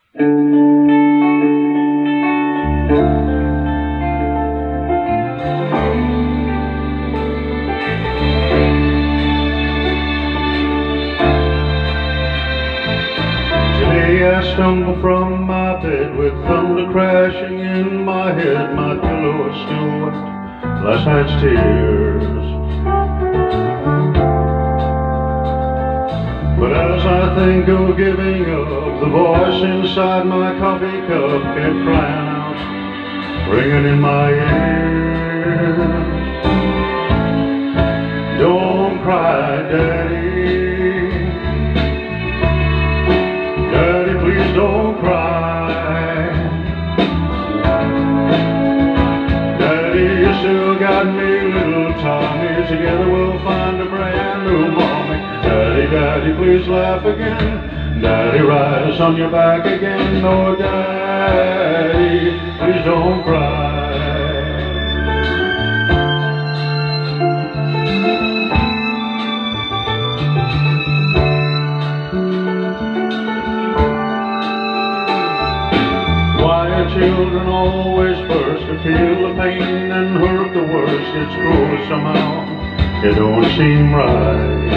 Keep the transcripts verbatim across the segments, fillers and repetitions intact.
I stumble from my bed with thunder crashing in my head. My pillow is still wet, last night's tears. But as I think of giving up, the voice inside my coffee cup kept crying out, ringing in my ear. Don't cry, Daddy. Please don't cry. Daddy, you still got me, little Tommy. Together we'll find a brand new mommy. Daddy, Daddy, please laugh again. Daddy, rise on your back again. Oh, Daddy, please don't cry. Children always first to feel the pain and hurt the worst. It's cruel somehow, it don't seem right.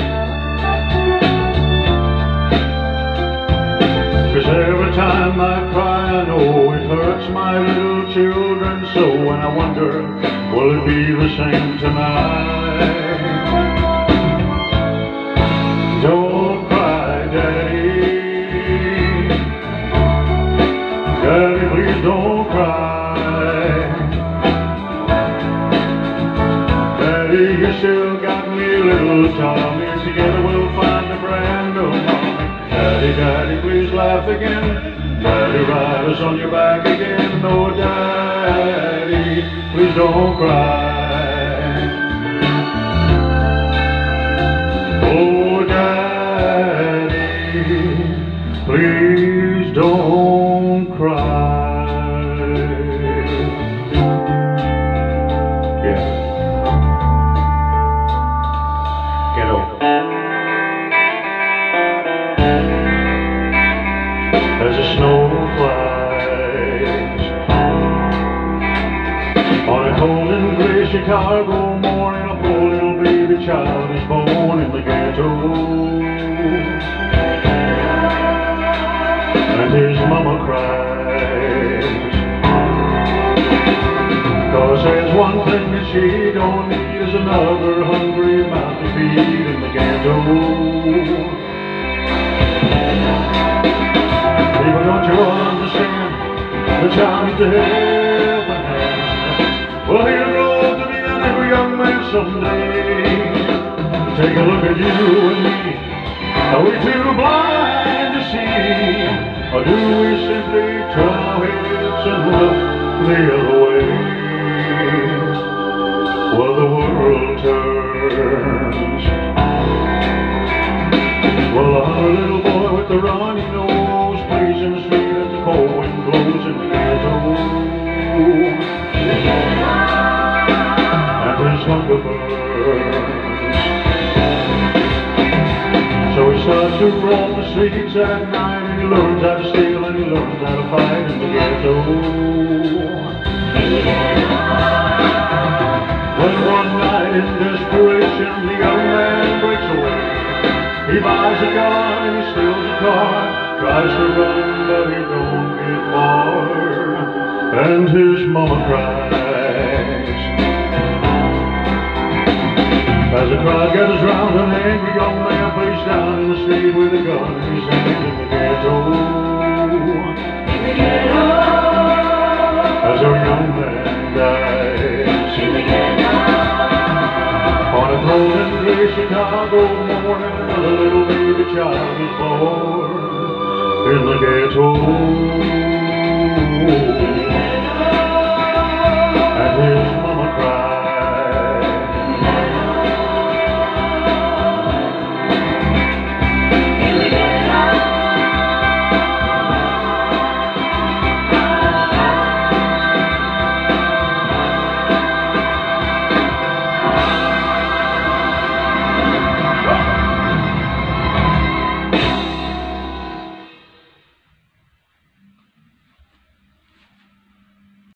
Cause every time I cry I know it hurts my little children so. And I wonder, will it be the same tonight? Don't cry, Daddy. Daddy, please don't cry. Daddy, you still got me, little Tommy. Together we'll find a brand new mommy. Daddy, Daddy, please laugh again. Daddy, ride us on your back again. Oh, Daddy, please don't cry. Oh, Daddy, please don't cry. Yeah. Ghetto. As the snow flies on a cold and gray Chicago morning, a poor little baby child is born in the ghetto. And his mama cries, cause there's one thing that she don't need is another hungry mouth to feed in the ghetto. People, don't you understand? The child needs a helping hand. Well, he'll grow up to be an every young man someday. Take a look at you and me. Are we too blind to see? Or do we simply turn our heads and look the other way? Well, the world turns. Well, our little boy with the runny nose plays in the street as the cold wind blows in the ghetto. And his hunger burns. So he starts to roam the streets at night, and he learns how to steal and he learns how to fight in the ghetto. When one night in desperation the young man breaks away, he buys a gun and he steals a car, tries to run but he don't get far, and his mama cries. As the crowd gathers round, an angry young man face down in the street with a gun in his hand in the ghetto. In the ghetto. As our young man dies. In the ghetto. On a cold and gray Chicago morning, another little baby child is born in the ghetto.